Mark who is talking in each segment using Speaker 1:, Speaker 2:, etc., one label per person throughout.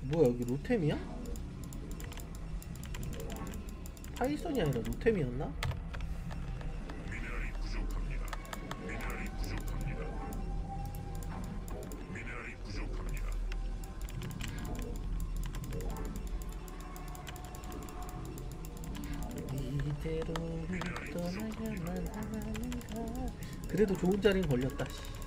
Speaker 1: 뭐야 여기 로템이야? 파이썬이 아니라 로템이었나? 이대로 떠나야만 하는가. 그래도 좋은 자리는 걸렸다.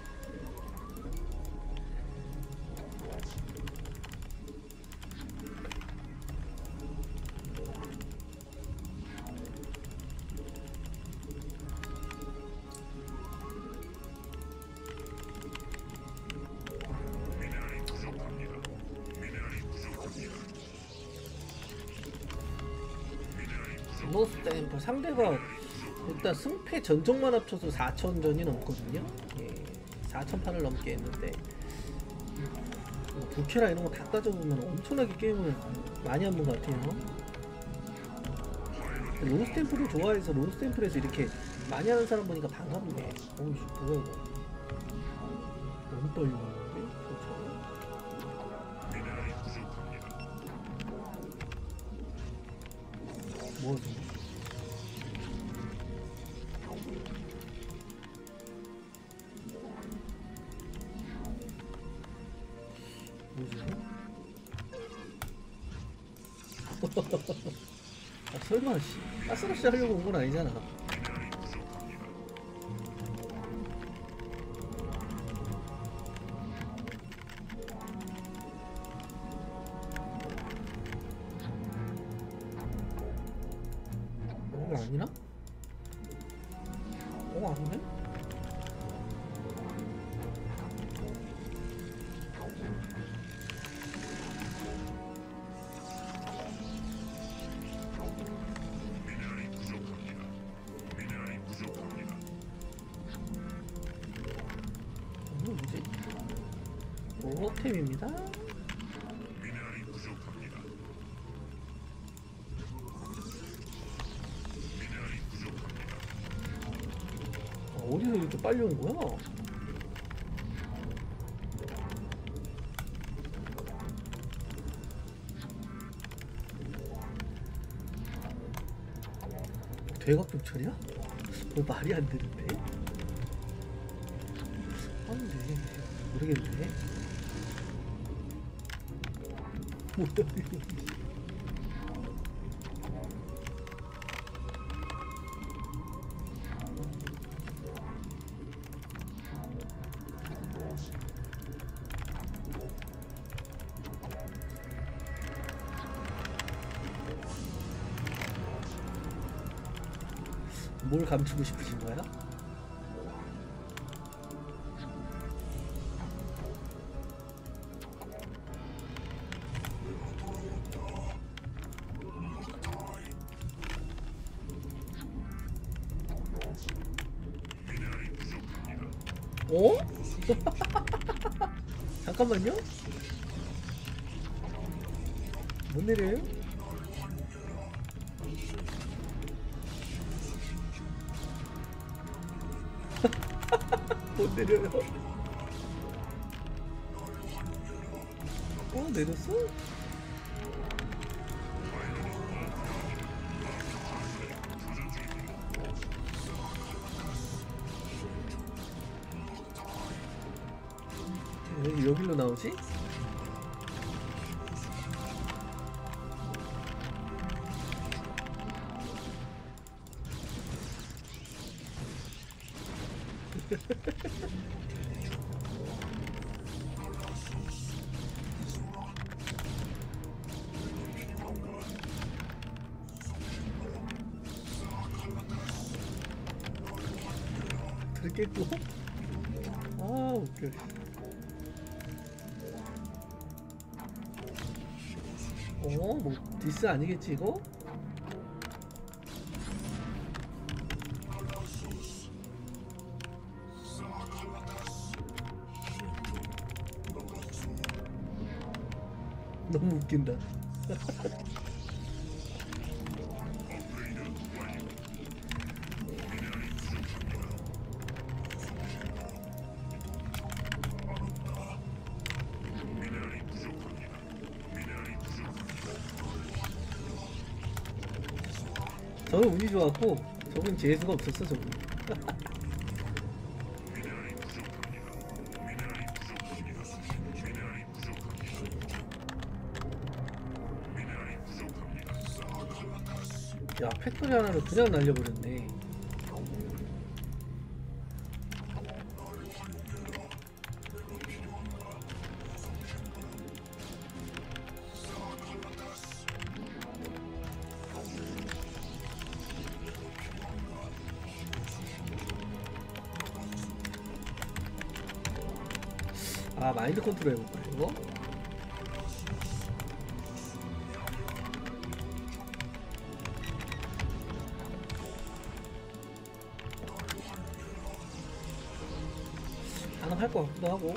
Speaker 1: 노스템플 상대가 일단 승패 전적만 합쳐서 4,000전이 넘거든요. 예, 4,000판을 넘게 했는데 부캐라 이런 거 다 따져보면 엄청나게 게임을 많이 한 것 같아요. 롤스템플을 좋아해서 롤스템플에서 이렇게 많이 하는 사람 보니까 반갑네. 어우 뭐야 이거. 너무 떨리는 건데? 뭐지? 아, 설마 가스러시 하려고 온 건 아니잖아. 이거 아니나? 아니네? 뭐지? 로템입니다. 어디서 이렇게 빨리 온 거야? 대각격철이야? 뭐 말이 안 되는데? 안돼 모르겠네. 뭐야 이거. 뭘 감추고 싶으신 거야? 어? 잠깐만요? 못 내려요? 못 내려요? 내렸어? 왜 여기로 나오지? 그렇겠고. 아 웃겨. 뭐 디스 아니겠지 이거? 너무 웃긴다. 저는 운이 좋았고 저분 재수가 없었어 저분. 야 팩토리 하나를 그냥 날려버렸네. 아 마인드 컨트롤 해볼까 이거? 가능할 것 같기도 하고.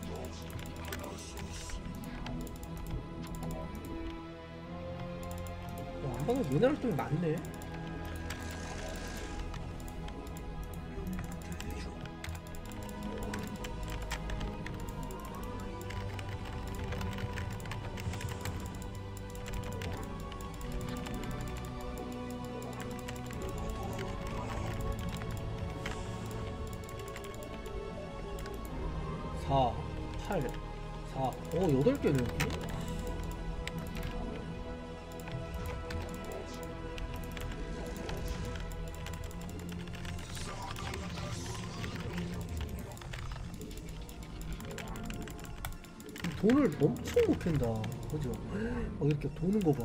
Speaker 1: 안방에 미네랄 좀 많네. 사, 8, 4, 8개네 여기? 돈을 엄청 못 캔다 그죠? 이렇게 도는 거봐.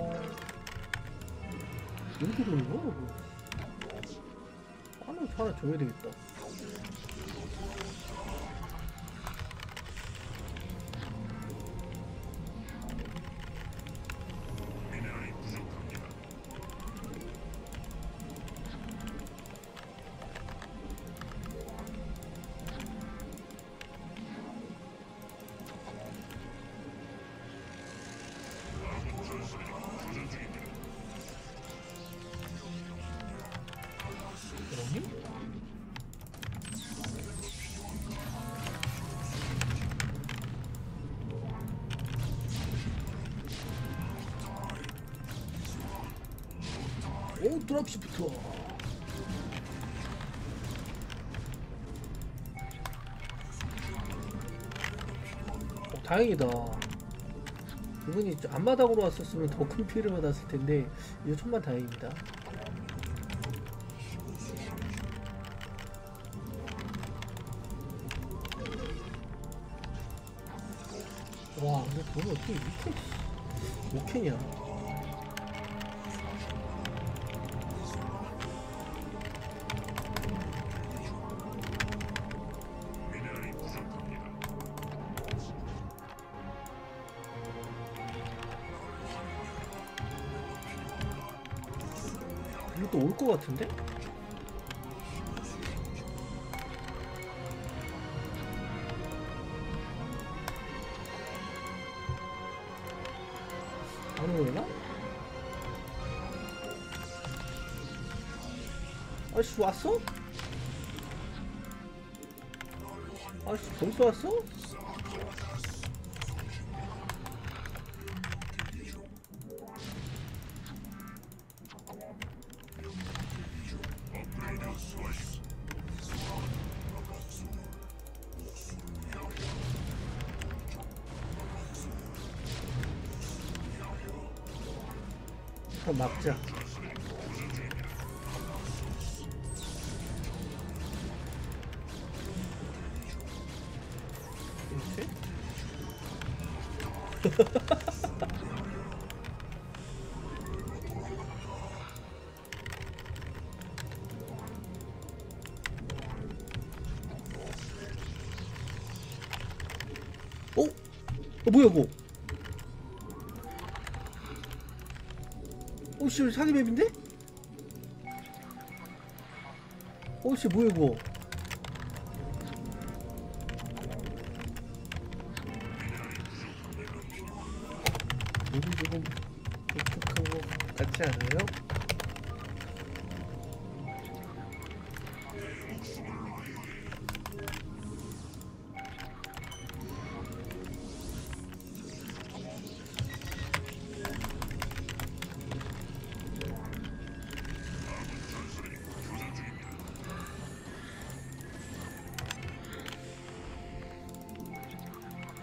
Speaker 1: 이렇게 도는 거야? 하나 줘야 되겠다. 오 드랍시프트. 다행이다. 이분이 앞마당으로 왔었으면 더 큰 피해를 받았을 텐데 이거 천만 다행입니다. 와 근데 돈을 어떻게 이렇게 못 캐냐. 이것도 올 것 같은데? 안 오려나? 아저씨 왔어? 아저씨 벌써 왔어? 막자. 뭐야 이거? 오씨 사기 맵인데? 오씨 뭐야 이거? 여기 조금 독특한 거 같지 않아요?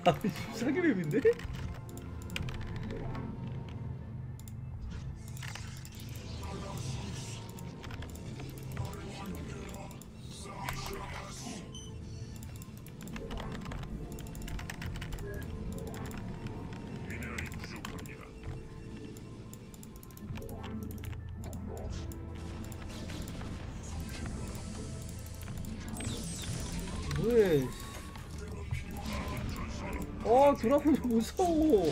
Speaker 1: 사기 맵인데? 뭐해? 드라곤이 무서워.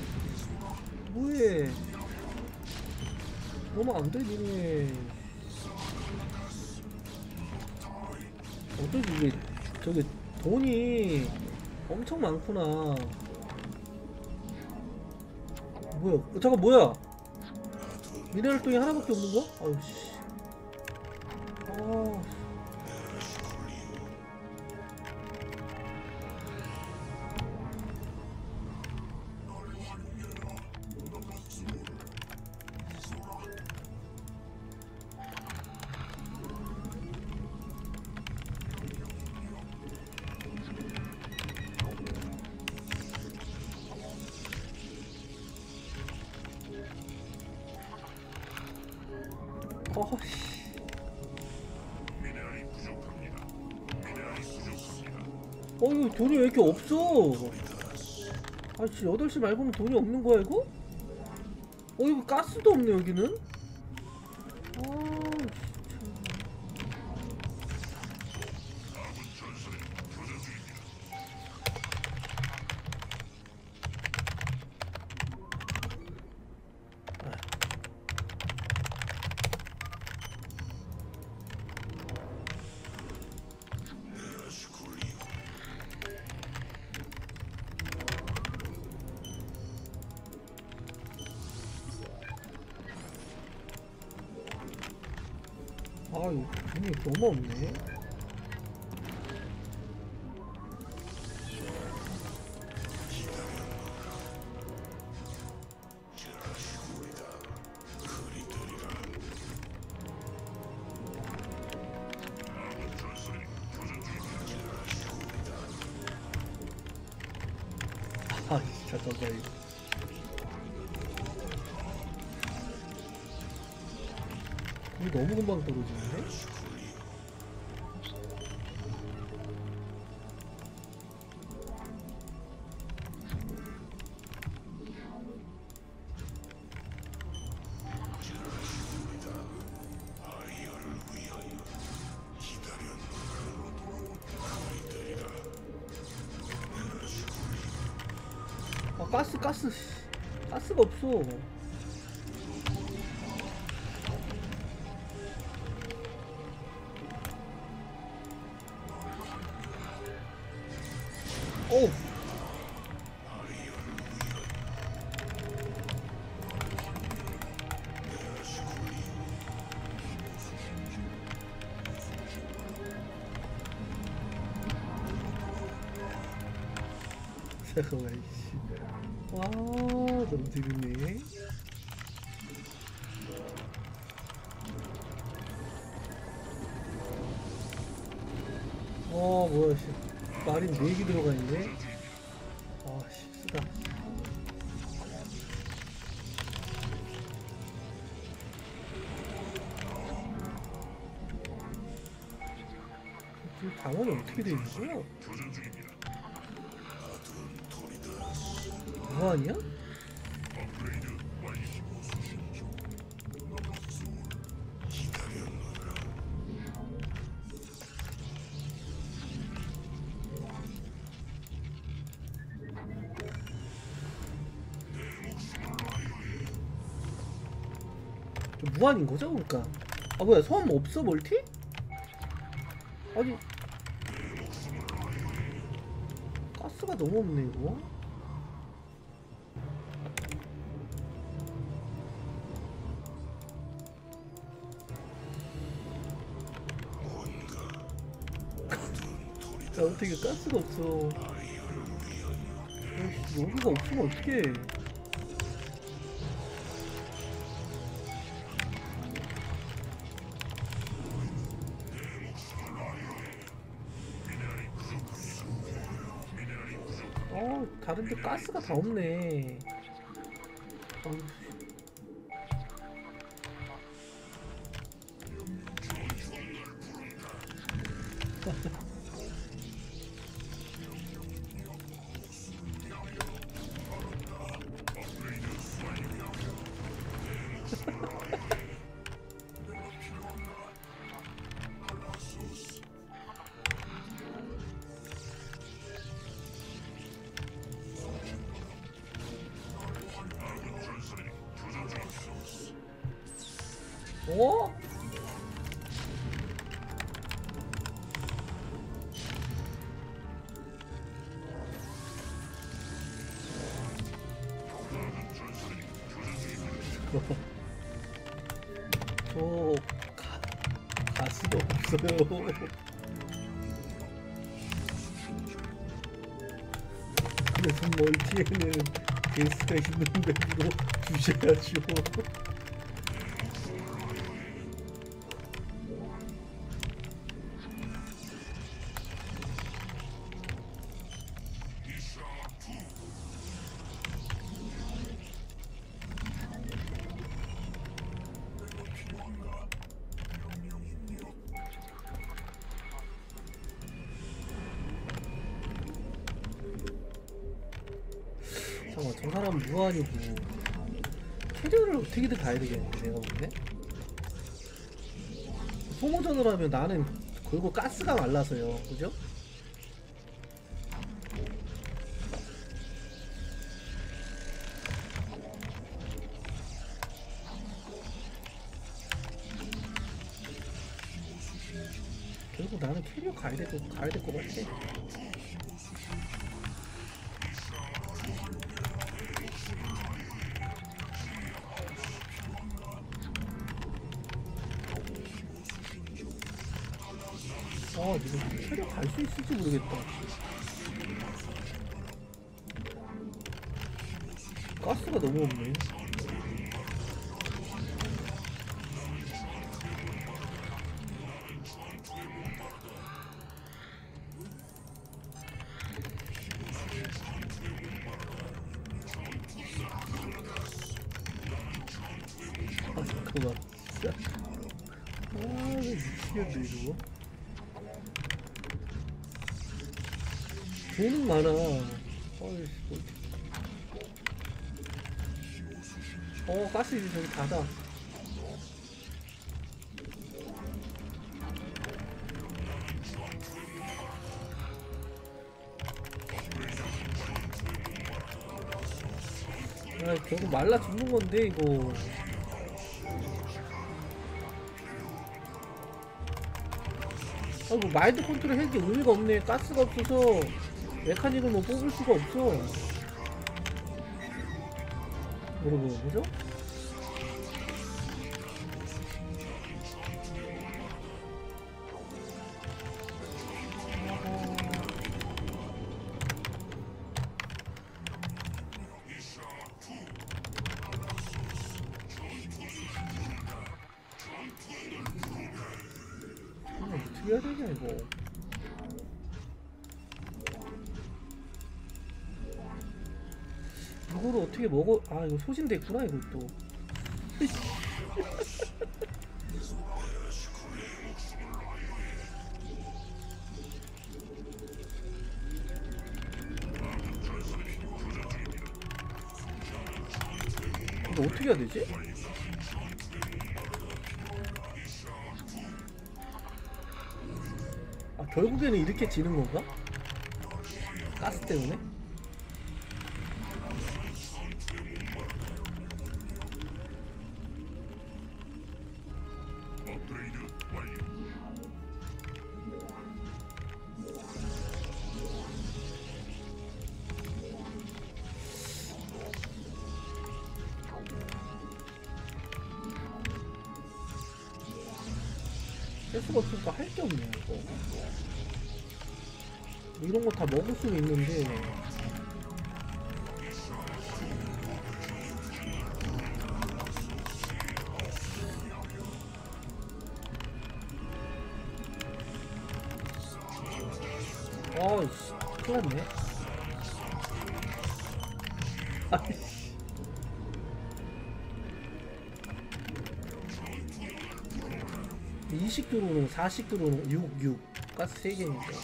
Speaker 1: 뭐해? 그러면 안 되지. 어쩌지 이게 저기 돈이 엄청 많구나. 뭐야? 잠깐 뭐야? 미네랄 돈이 하나밖에 없는 거야? 아유 씨. 아. 이거 돈이 왜 이렇게 없어? 아씨 8시 말고는 돈이 없는 거야 이거? 이거 가스도 없네 여기는? 이거 돈이 너무 없네. 잠깐만 이거. 돈이 너무 금방 떨어지는데? 가스가 없어. 잠깐만 이씨. 와 너무 재밌네. 뭐야 씨. 마린 4개 들어가 있네. 씨 쓰다. 지금 방어이 어떻게 돼 있는 거야? 뭐하냐? 무한인 거죠? 그러니까 뭐야 소환 없어 멀티? 아니 가스가 너무 없네 이거. 야 어떻게 가스가 없어. 여기가 없으면 어떡해. 다른데 가스가 다 없네. 어휴. 어? 저 가수가 없어요. 그래서 멀티에는 게스트가 있는 맵으로 주셔야죠. 잠깐만, 저 사람 무한이고 캐리어를 어떻게든 가야 되겠는데 내가 보기엔. 소모전을 하면 나는 그리고 가스가 말라서요, 그죠? 결국 나는 캐리어 가야 될 것 같아. 아, 이거 캐리어 갈 수 있을지 모르겠다. 가스가 너무 없네. 아, 잠깐만. 아, 미치겠네 이거. 돈은 많아. 어이씨. 가스 이제 저기 닫아. 아, 결국 말라 죽는 건데 이거. 아, 뭐 마인드 컨트롤 해야 게 의미가 없네. 가스가 없어서 메카닉을 뽑을 수가 없어. 여러분, 그죠? 어떻게 해야 되냐 이거. 이거를 어떻게 먹어? 아, 이거 소진됐구나 이것도. 이거 어떻게 해야 되지? 아, 결국에는 이렇게 지는 건가? 가스 때문에? 할 수가 없으니까 할 게 없네 이거. 이런 거 다 먹을 수는 있는데. 아이씨, 큰일 났네. 아이씨. 이식 들어오는 4식 들어오는 6 가스 3개니까.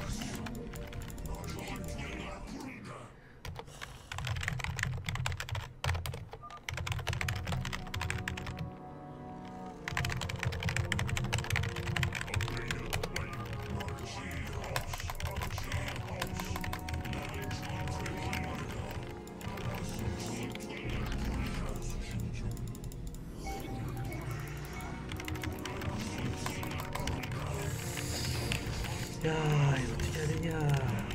Speaker 1: 야, 이거 어떻게 해야 되냐.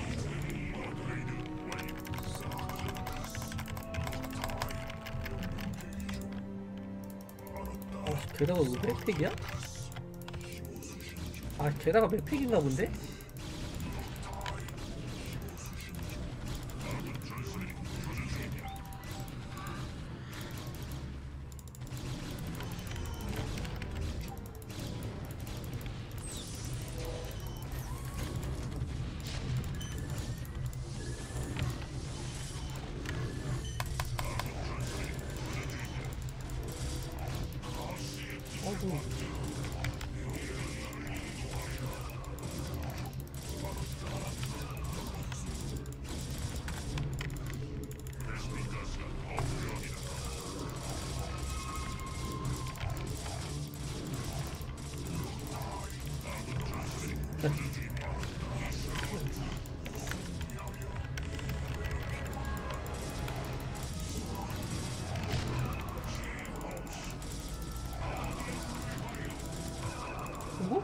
Speaker 1: 게다가 왜 백팩이야? 아, 게다가 백팩인가 본데? 아이고. 그리고?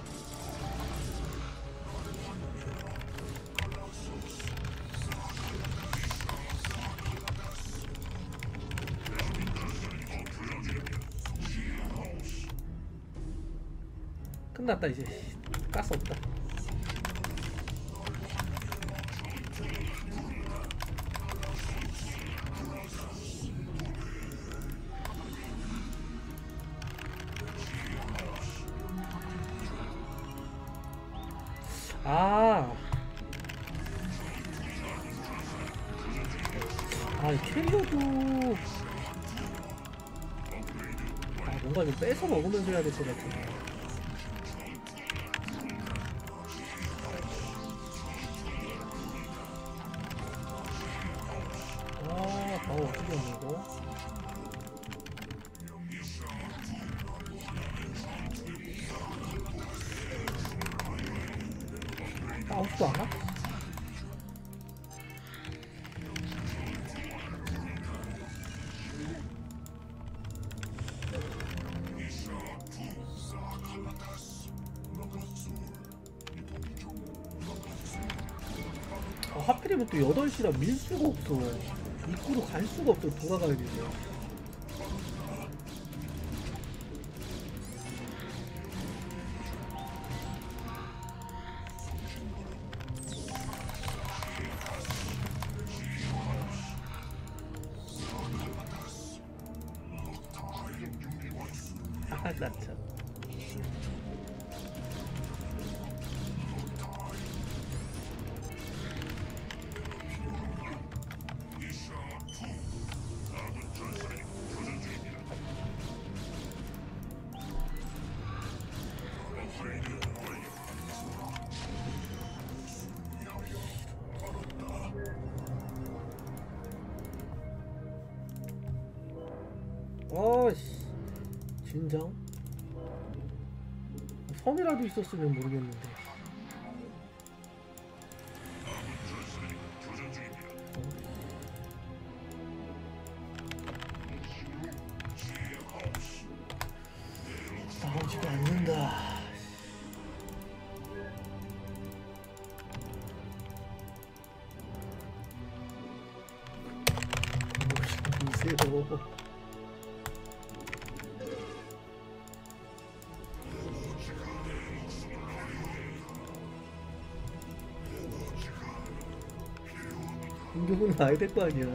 Speaker 1: 끝났다 이제. 가스 없다. 이 캐리어도 뭔가 좀 뺏어 먹으면서 해야 될 것 같은데. 바로 어떻게 하는 거? 아웃도 안 와? 하필이면 또 8시라 밀 수가 없어. 입구로 갈 수가 없어. 돌아가야 되지. 아, 나 참. 어이씨, 진정? 섬이라도 있었으면 모르겠는데. 나오지가 않는다. 보세요. 공격은 와야 될 거 아니야.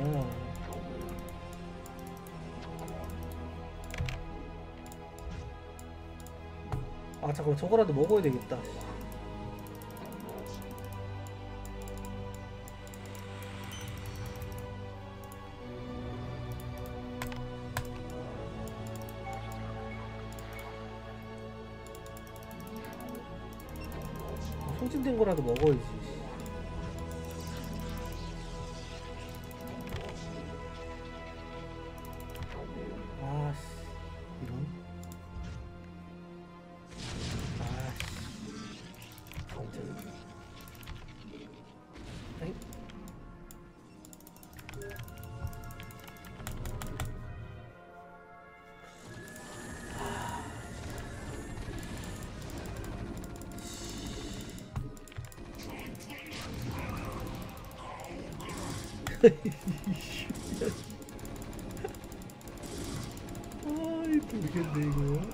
Speaker 1: 아, 잠깐만, 저거라도 먹어야 되겠다. 소진된 거라도 먹어야지. 아씨, 이런. 아씨, 진짜. 아이. 아이 모르겠네 이거.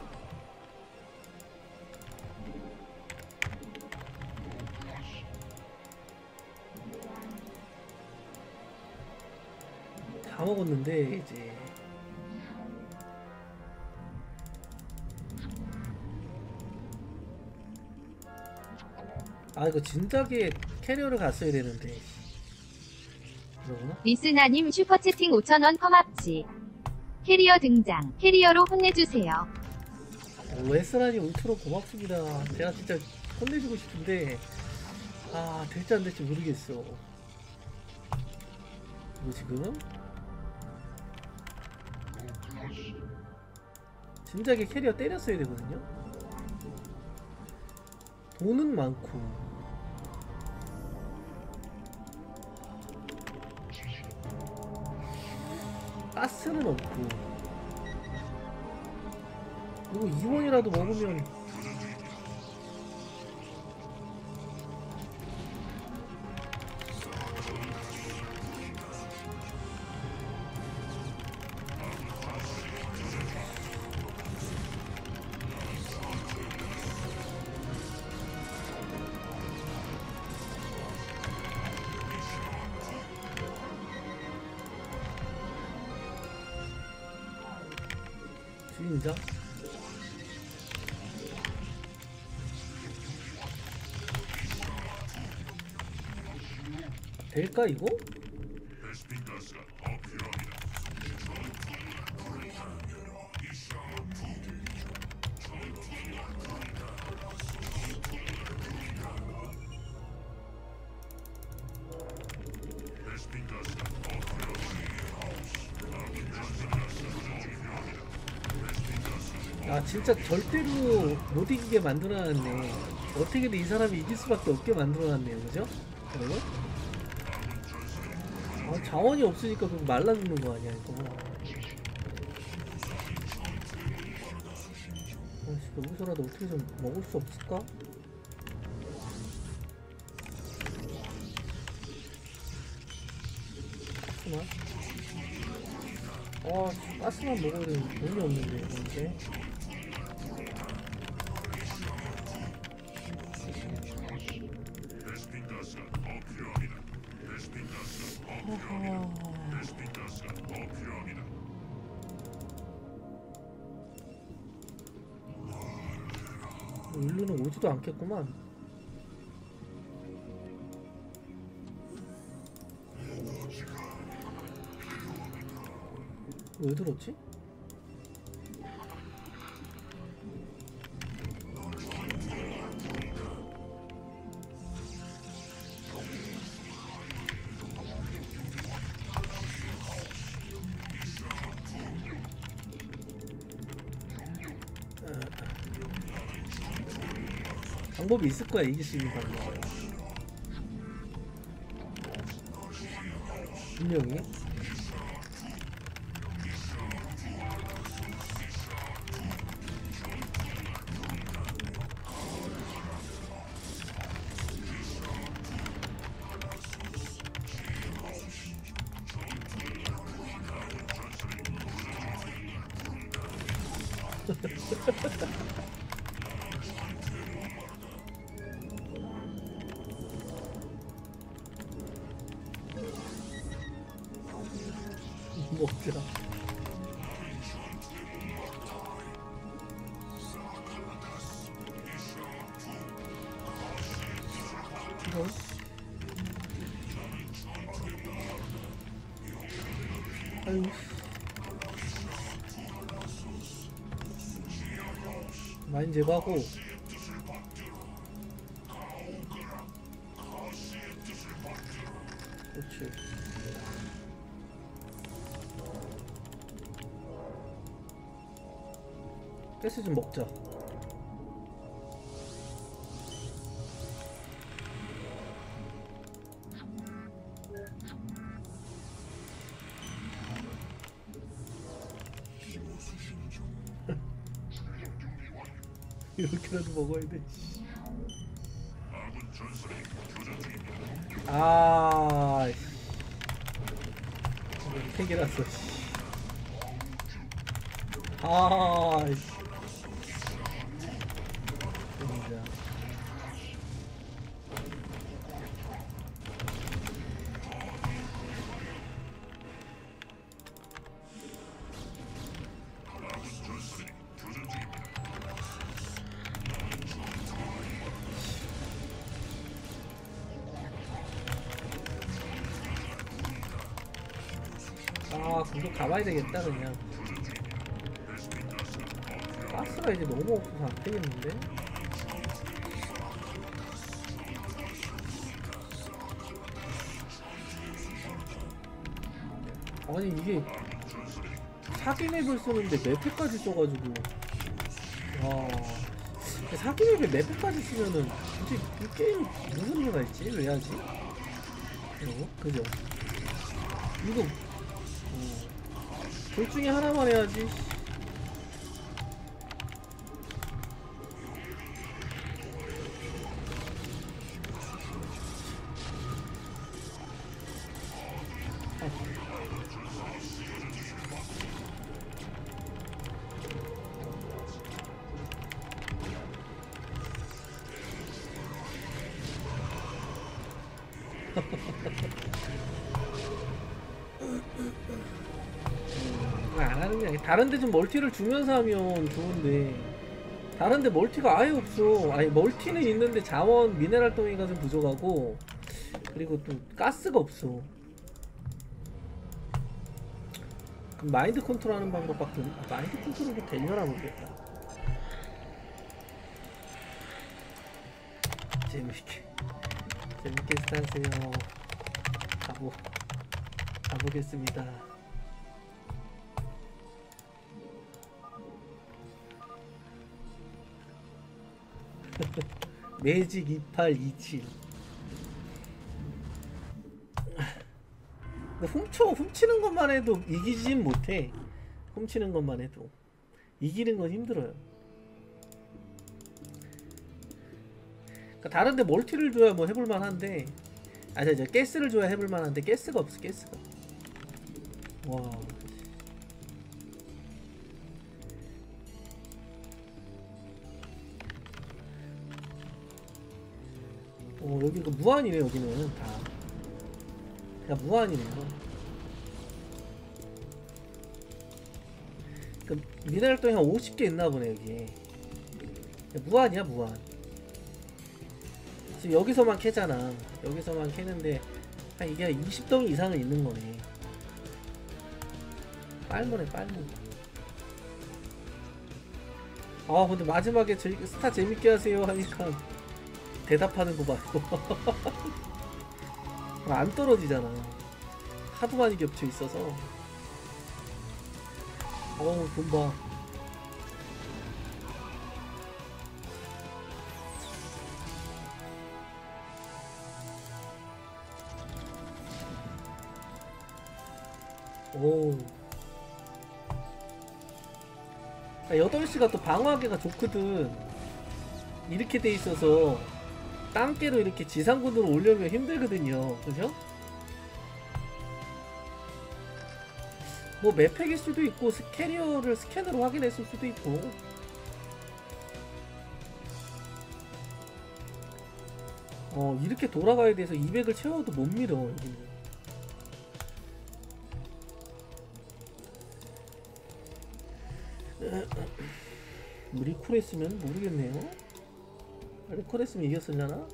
Speaker 1: 다 먹었는데 이제 아 이거 진작에 캐리어를 갔어야 되는데. 그러구나.
Speaker 2: 리스나님 슈퍼채팅 5,000원 펌합지. 캐리어 등장. 캐리어로 혼내주세요.
Speaker 1: 웨스라니 울트로 고맙습니다. 제가 진짜 혼내주고 싶은데 아 될지 안 될지 모르겠어. 이거 지금 진작에 캐리어 때렸어야 되거든요. 돈은 많고 가스는 없고 그리고 2원이라도 먹으면 주인장? 될까 이거? 아 진짜 절대로 못 이기게 만들어놨네. 어떻게든 이 사람이 이길 수밖에 없게 만들어놨네요, 그죠? 그리고 아, 자원이 없으니까 그럼 말라 죽는 거 아니야 이거. 여기서라도 어떻게 좀 먹을 수 없을까? 가스만? 가스만 먹어야 되는데 돈이 없는데 이제. 일루는 오지도 않겠구만. 왜 들었지? 방법이 있을 거야, 이길 수 있는 방법. 분명히. 먹자. 이거? 아유. 마인 제거하고 그렇지. 가스 좀 먹자. 이렇게라도 먹어야 돼. 아, 세 개라서. 아, 진짜. 아, 공격 가봐야 되겠다 그냥. 가스가 이제 너무 없어서 안 되겠는데? 아니 이게 사기 맵을 쓰는데 맵팩까지 써가지고, 와, 사기 맵에 맵팩까지 쓰면은 도대체 이 게임 무슨 의미가 있지? 왜 하지? 그죠? 이거 둘 중에 하나만 해야지. 안 하는 게 아니라 다른데 좀 멀티를 주면서 하면 좋은데, 다른데 멀티가 아예 없어. 아니 멀티는 있는데 자원 미네랄 덩이가 좀 부족하고, 그리고 또 가스가 없어. 그럼 마인드 컨트롤하는 방법밖에 마인드 컨트롤이 되려나 모르겠다. 재밌게 스타하세요. 가보겠습니다. 매직 2827. 훔치는 것만 해도 이기진 못해. 훔치는 것만 해도 이기는 건 힘들어요. 그러니까 다른데 멀티를 줘야 뭐 해볼 만한데, 저 가스를 줘야 해볼 만한데 가스가 없어. 가스가. 와. 여기 그 무한이네. 여기는 다 그냥 무한이네요. 그 미네랄 덩이 한 50개 있나 보네 여기. 무한이야 무한. 지금 여기서만 캐잖아. 여기서만 캐는데 한 이게 20덩이 이상은 있는 거네. 빨모네 빨모. 아 근데 마지막에 스타 재밌게 하세요 하니까 대답하는 거 봐요. 안 떨어지잖아. 하도 많이 겹쳐 있어서. 돈 봐. 오. 8시가 또 방어하기가 좋거든. 이렇게 돼 있어서 땅깨로 이렇게 지상군으로 올려면 힘들거든요. 그죠? 뭐 맵팩일 수도 있고 캐리어를 스캔으로 확인했을 수도 있고. 이렇게 돌아가야 돼서 200을 채워도 못 밀어 여기는. 리콜 했으면 모르겠네요. 리콜 했으면 이겼을려나?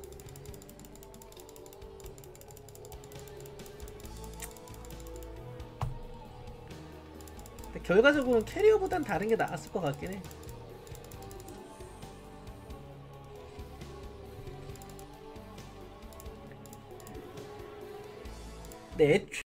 Speaker 1: 근데 결과적으로는 캐리어보단 다른 게 나았을 것 같긴 해. 근데